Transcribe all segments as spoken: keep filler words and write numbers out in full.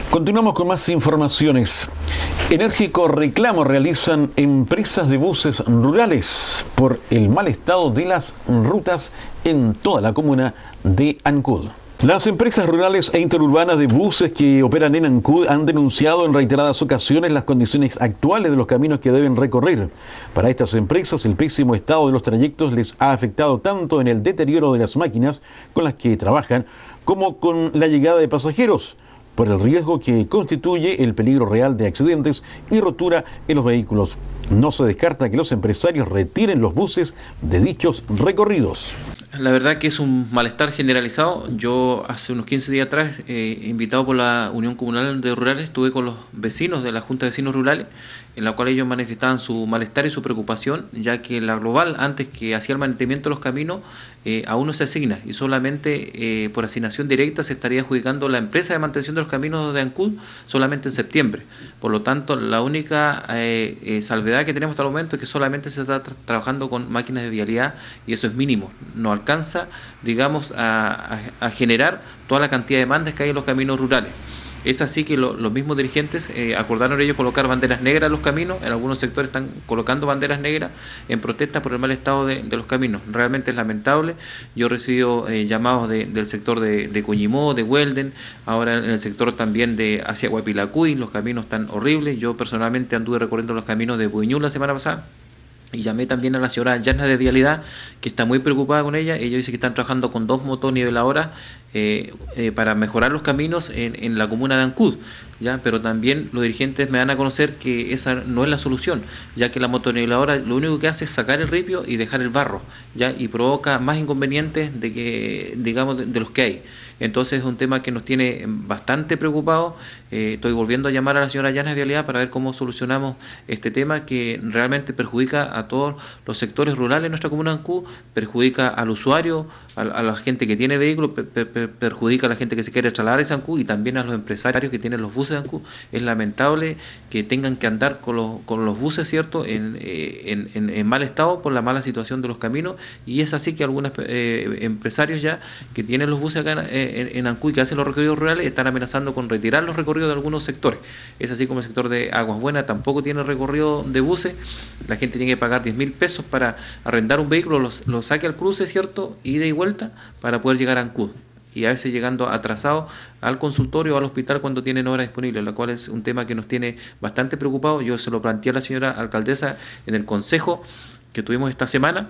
Continuamos con más informaciones. Enérgico reclamo realizan empresas de buses rurales por el mal estado de las rutas en toda la comuna de Ancud. Las empresas rurales e interurbanas de buses que operan en Ancud han denunciado en reiteradas ocasiones las condiciones actuales de los caminos que deben recorrer. Para estas empresas, el pésimo estado de los trayectos les ha afectado tanto en el deterioro de las máquinas con las que trabajan como con la llegada de pasajeros, por el riesgo que constituye el peligro real de accidentes y rotura en los vehículos. No se descarta que los empresarios retiren los buses de dichos recorridos. La verdad que es un malestar generalizado. Yo hace unos quince días atrás, eh, invitado por la Unión Comunal de Rurales, estuve con los vecinos de la Junta de Vecinos Rurales, en la cual ellos manifestaban su malestar y su preocupación, ya que la Global, antes que hacía el mantenimiento de los caminos, eh, aún no se asigna, y solamente eh, por asignación directa se estaría adjudicando la empresa de mantención de los caminos de Ancud solamente en septiembre. Por lo tanto, la única eh, eh, salvedad que tenemos hasta el momento es que solamente se está tra trabajando con máquinas de vialidad, y eso es mínimo. No alcanza, digamos, a, a, a generar toda la cantidad de demandas que hay en los caminos rurales. Es así que lo, los mismos dirigentes eh, acordaron ellos colocar banderas negras en los caminos. En algunos sectores están colocando banderas negras en protesta por el mal estado de, de los caminos. Realmente es lamentable. Yo he recibido eh, llamados de, del sector de, de Coñimó, de Huelden, ahora en el sector también de hacia Huapilacuy. Los caminos están horribles. Yo personalmente anduve recorriendo los caminos de Buñuel la semana pasada. Y llamé también a la señora Yarna de Vialidad, que está muy preocupada con ella. Ellos dicen que están trabajando con dos motoniveladoras eh, eh, para mejorar los caminos en, en la comuna de Ancud, ¿ya? Pero también los dirigentes me dan a conocer que esa no es la solución, ya que la motoniveladora lo único que hace es sacar el ripio y dejar el barro, ¿ya? Y provoca más inconvenientes de que, digamos, de, de los que hay. Entonces es un tema que nos tiene bastante preocupados. Eh, estoy volviendo a llamar a la señora Llanes de Vialidad para ver cómo solucionamos este tema que realmente perjudica a todos los sectores rurales de nuestra comuna de Ancud, perjudica al usuario, a, a la gente que tiene vehículos, per, per, perjudica a la gente que se quiere trasladar a Ancud y también a los empresarios que tienen los buses de Ancud. Es lamentable que tengan que andar con los, con los buses, ¿cierto?, en, en, en, en mal estado por la mala situación de los caminos, y es así que algunos eh, empresarios ya que tienen los buses acá en, eh, en, en Ancud y que hacen los recorridos rurales están amenazando con retirar los recorridos de algunos sectores. Es así como el sector de Aguas Buenas tampoco tiene recorrido de buses. La gente tiene que pagar diez mil pesos para arrendar un vehículo, lo, lo saque al cruce, ¿cierto?, ida y vuelta, para poder llegar a Ancud, y a veces llegando atrasado al consultorio o al hospital cuando tienen hora disponible, lo cual es un tema que nos tiene bastante preocupados. Yo se lo planteé a la señora alcaldesa en el consejo que tuvimos esta semana,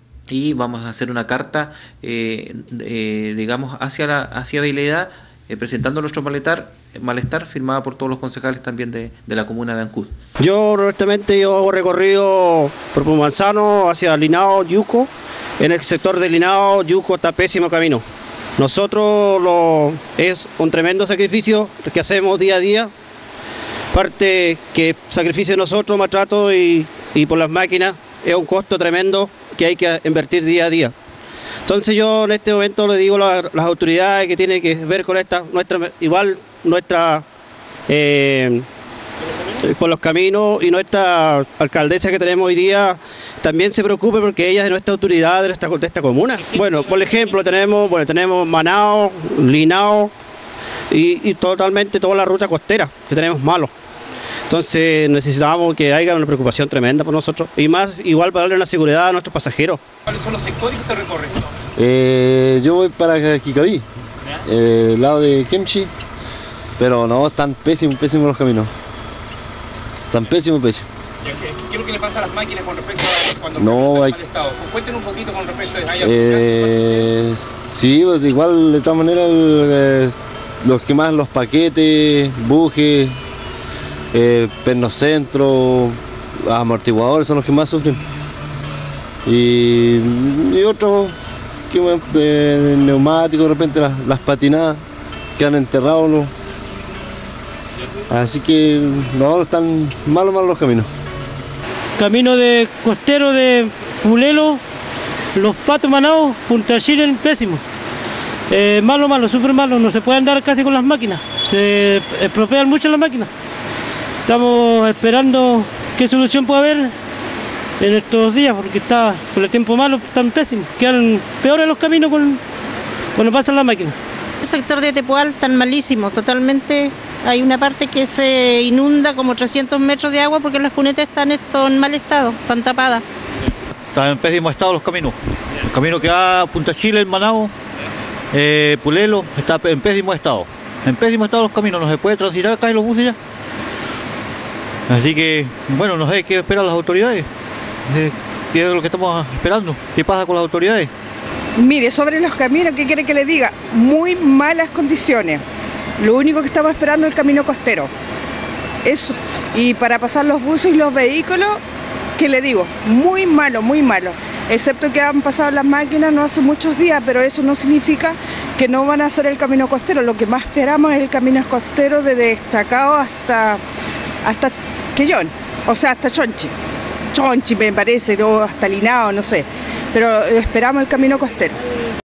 y vamos a hacer una carta, eh, eh, digamos, hacia la hacia Vialidad, eh, presentando nuestro malestar, malestar firmada por todos los concejales también de, de la comuna de Ancud. Yo, honestamente, yo hago recorrido por Pumanzano hacia Linao, Yuco. En el sector de Linao, Yuco está pésimo camino. Nosotros lo, es un tremendo sacrificio que hacemos día a día. Parte que sacrificio de nosotros, maltrato y, y por las máquinas, es un costo tremendo que hay que invertir día a día. Entonces yo en este momento le digo a las autoridades que tienen que ver con esta, nuestra, igual nuestra, eh, por los caminos, y nuestra alcaldesa que tenemos hoy día también se preocupe, porque ella es nuestra autoridad de esta, de esta comuna. Bueno, por ejemplo, tenemos, bueno, tenemos Manao, Linao y, y totalmente toda la ruta costera que tenemos malo. Entonces necesitamos que haya una preocupación tremenda por nosotros, y más igual para darle una seguridad a nuestros pasajeros. ¿Cuáles son los sectores que usted recorre? Eh, yo voy para Kikaví, eh, el lado de Kemchi, pero no, están pésimos, pésimos los caminos. Están pésimos, pésimos. ¿Qué, qué es lo que le pasa a las máquinas con respecto a cuando no, hay... mal estado? Cuéntenos un poquito con respecto a eso. Eh, sí, pues igual de todas maneras el, los que más los paquetes, bujes, eh, pernos centro, amortiguadores son los que más sufren. Y, y otros que eh, neumáticos, de repente las, las patinadas quedan enterrados. ¿No? Así que no, están malos, malos los caminos. Camino de costero de Pulelo, Los Patos, Manao, Punta Chile, pésimo. Eh, malo, malo, súper malo, no se puede andar casi con las máquinas, se estropean mucho las máquinas. Estamos esperando qué solución puede haber en estos días, porque está con el tiempo malo, están pésimos, quedan peores los caminos con, cuando pasan las máquinas. El sector de Tepual están malísimos, totalmente Hay una parte que se inunda como trescientos metros de agua porque las cunetas están esto en mal estado, están tapadas. Están en pésimo estado los caminos. El camino que va a Punta Chile, en Manao, eh, Pulelo, está en pésimo estado. En pésimo estado los caminos, no se puede transitar acá en los buses ya. Así que, bueno, no sé qué esperan las autoridades. Eh, ¿Qué es lo que estamos esperando? ¿Qué pasa con las autoridades? Mire, sobre los caminos, ¿qué quiere que le diga? Muy malas condiciones. Lo único que estamos esperando es el camino costero. Eso. Y para pasar los buses y los vehículos, ¿qué le digo? Muy malo, muy malo. Excepto que han pasado las máquinas no hace muchos días, pero eso no significa que no van a hacer el camino costero. Lo que más esperamos es el camino costero desde Chacao hasta, hasta Quellón, o sea, hasta Chonchi. Chonchi me parece, o hasta Linao, no sé. Pero esperamos el camino costero.